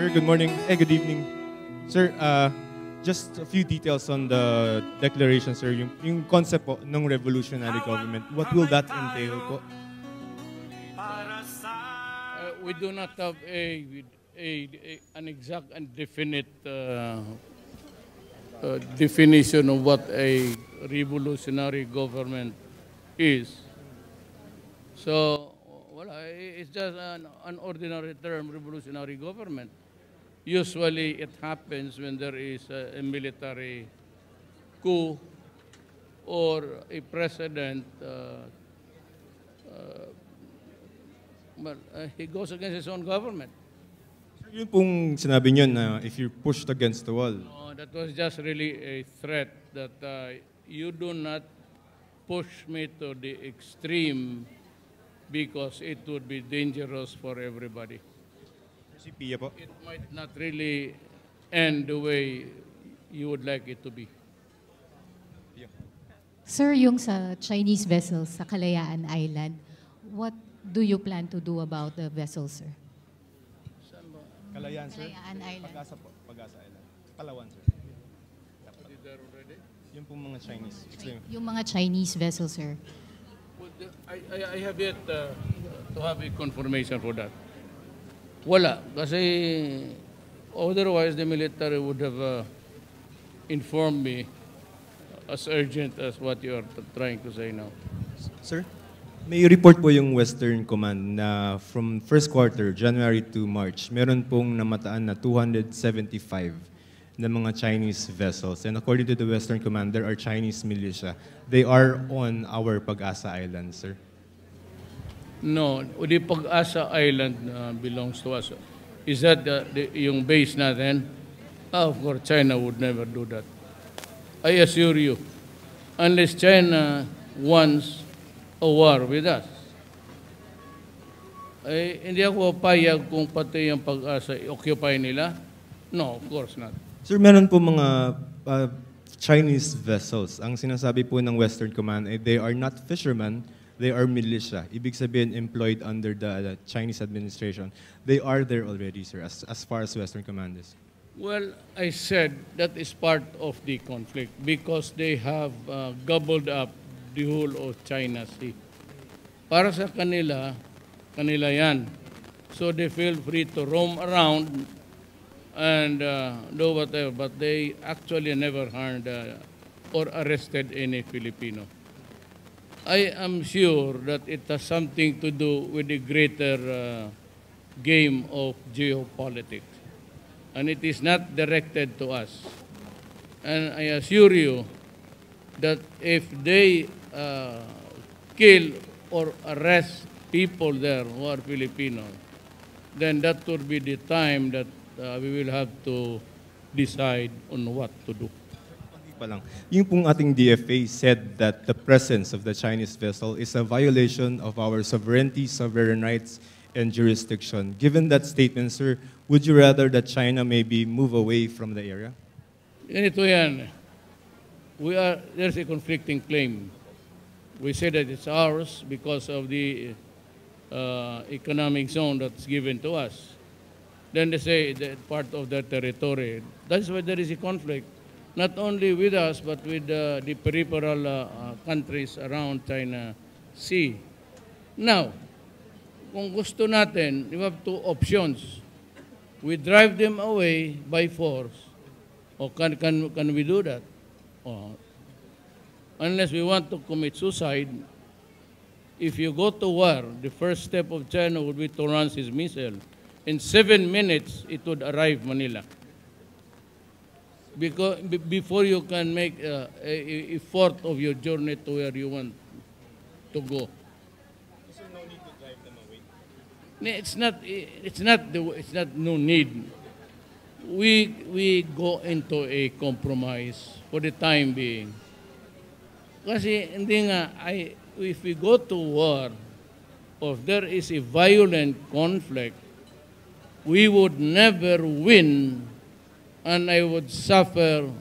Sir, good morning. Good evening. Sir, just a few details on the declaration, sir. Yung concept po ng revolutionary government, what will that entail po? We do not have an exact and definite definition of what a revolutionary government is. So, well, it's just an ordinary term, revolutionary government. Usually, it happens when there is a military coup or a president. He goes against his own government. Sir, yun pong sinabi niyo na if you're pushed against the wall. No, that was just really a threat that you do not push me to the extreme because it would be dangerous for everybody. Si Pia po? It might not really end the way you would like it to be. Sir, yung sa Chinese vessels sa Kalayaan Island, what do you plan to do about the vessels, sir? Kalayaan, sir? Kalayaan Island. Pag-asa po. Pag-asa Island. Palawan, sir. Yung pong mga Chinese. Explain. Yung mga Chinese vessels, sir. Well, I have yet to have a confirmation for that. Wala. Kasi otherwise the military would have informed me as urgent as what you are trying to say now. Sir, may report po yung Western Command na from first quarter, January to March, meron pong namataan na 275 na mga Chinese vessels. And according to the Western Command, there are Chinese militia. They are on our Pag-asa Island, sir. No, the Pag-asa Island belongs to us. Is that yung base natin? Of course, China would never do that. I assure you, unless China wants a war with us, hindi ako papayag kung pati yung Pag-asa occupy nila. No, of course not. Sir, meron po mga Chinese vessels. Ang sinasabi po ng Western Command, they are not fishermen, they are militia. Ibig sabihin, employed under the Chinese administration. They are there already, sir, as far as Western Command is. Well, I said that is part of the conflict because they have gobbled up the whole of China Sea. Para sa kanila, kanila yan. So they feel free to roam around and do whatever, but they actually never harmed or arrested any Filipino. I am sure that it has something to do with the greater game of geopolitics. And it is not directed to us. And I assure you that if they kill or arrest people there who are Filipino, then that would be the time that we will have to decide on what to do. Yung pong ating DFA said that the presence of the Chinese vessel is a violation of our sovereignty, sovereign rights, and jurisdiction. Given that statement, sir, would you rather that China maybe move away from the area? Ganito yan. There's a conflicting claim. We say that it's ours because of the economic zone that's given to us. Then they say that part of their territory. That's why there is a conflict, not only with us, but with the peripheral countries around China Sea. Now, kung gusto natin, we have two options. We drive them away by force. Or can we do that? Unless we want to commit suicide, if you go to war, the first step of China would be to launch his missile. In 7 minutes, it would arrive Manila. Because before you can make a fourth of your journey to where you want to go. It's not no need. We go into a compromise for the time being. Kasi hindi nga, if we go to war, or if there is a violent conflict, we would never win and I would suffer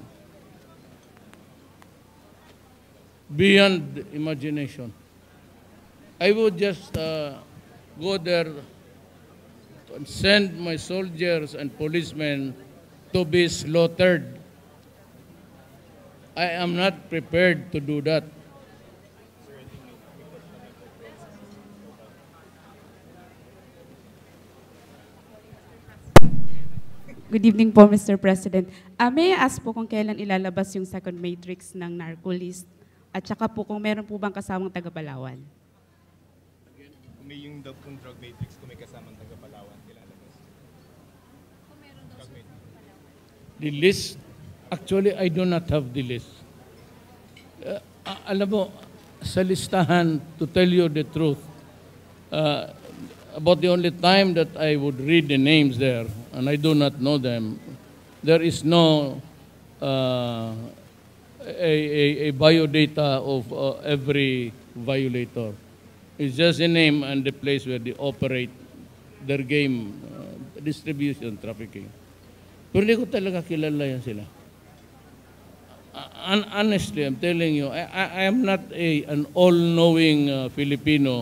beyond imagination. I would just go there and send my soldiers and policemen to be slaughtered. I am not prepared to do that. Good evening po, Mr. President. May I ask po kung kailan ilalabas yung second matrix ng narco list? At saka po kung meron po bang kasamang taga-Palawan? Kung may yung drug matrix, kung may kasamang taga-Palawan, ilalabas. The list, actually, I do not have the list. Alam mo, sa listahan, to tell you the truth, about the only time that I would read the names there, and I do not know them, there is no a biodata of every violator. It's just a name and the place where they operate their game, distribution, trafficking. Pero hindi ko talaga kilala yan sila. Honestly, I'm telling you, I am not an all-knowing Filipino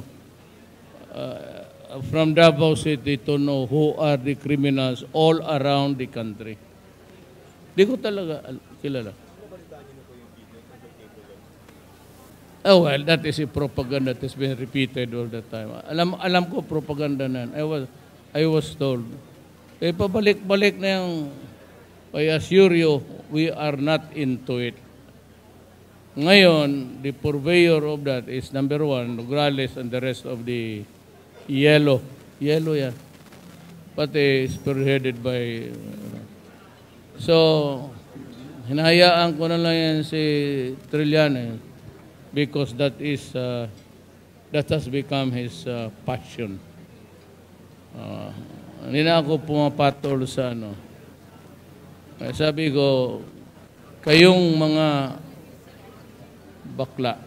from Davao City to know who are the criminals all around the country. Di ko talaga kilala. Oh, well, that is a propaganda that has been repeated all the time. Alam ko propaganda na. I was told. Pabalik-balik na yung, I assure you, we are not into it. Ngayon, the purveyor of that is number one, Nograles and the rest of the yellow. Yellow yan. Pati spearheaded by... So, hinahayaan ko na lang yan si Trillanes because that has become his passion. Hindi na ako pumapatol sa ano. Sabi ko, kayong mga bakla,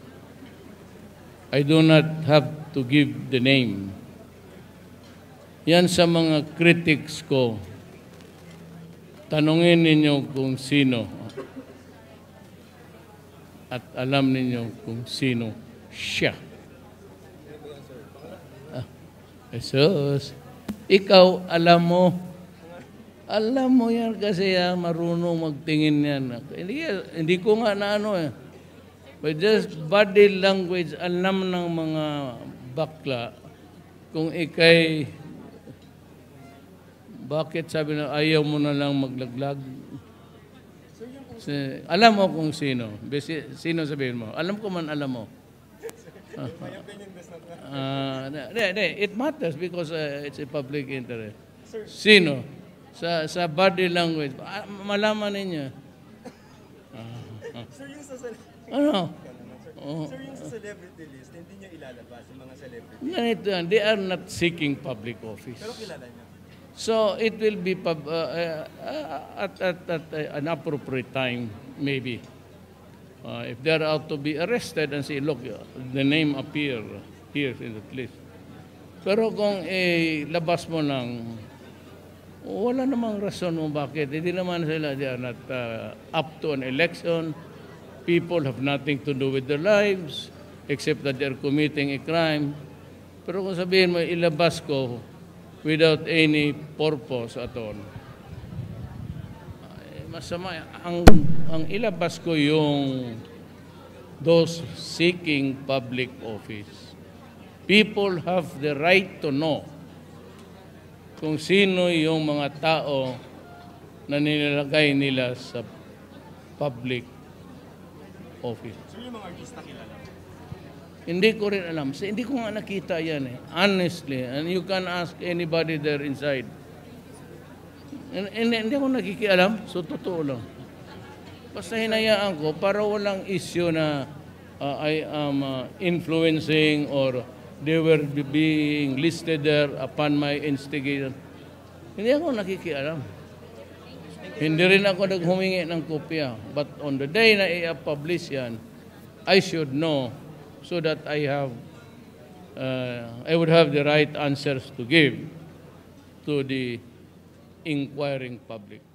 I do not have to give the name. Yan sa mga critics ko. Tanungin ninyo kung sino. At alam ninyo kung sino siya. Jesus, ikaw alam mo. Alam mo yan kasi marunong magtingin yan. Hindi ko nga na ano eh. But just body language, alam ng mga bakla kung ikay, bakit sabi na ayaw mo na lang maglaglag? Alam mo kung sino. Sino sabihin mo? Alam ko man alam mo. It matters because it's a public interest. Sino? Sa body language. Malaman ninyo. Sir, yung sa ano? Sir, yung sa celebrity list, hindi niyo ilalabas yung mga celebrity. Ganito yan. They are not seeking public office. Pero kilala niyo. So it will be at an appropriate time, maybe. If they're out to be arrested and say, look, the name appear here in that list. Pero kung labas mo lang, wala namang rason mo bakit. Hindi naman sila, they are not up to an election. People have nothing to do with their lives except that they're committing a crime. Pero kung sabihin mo, ilabas ko without any purpose at all, masama. Ang ilabas ko yung those seeking public office. People have the right to know kung sino yung mga tao na nilalagay nila sa public office. So yung mga artista kilala mo? Hindi ko rin alam. Hindi ko nga nakita yan eh. Honestly. And you can ask anybody there inside. Hindi ako nakikialam. So, totoo lang. Basta hinayaan ko para walang issue na I am influencing or they were being listed there upon my instigation. Hindi ako nakikialam. Hindi rin ako naghumingi ng kopya. But on the day na i-publish yan, I should know so that I would have the right answers to give to the inquiring public.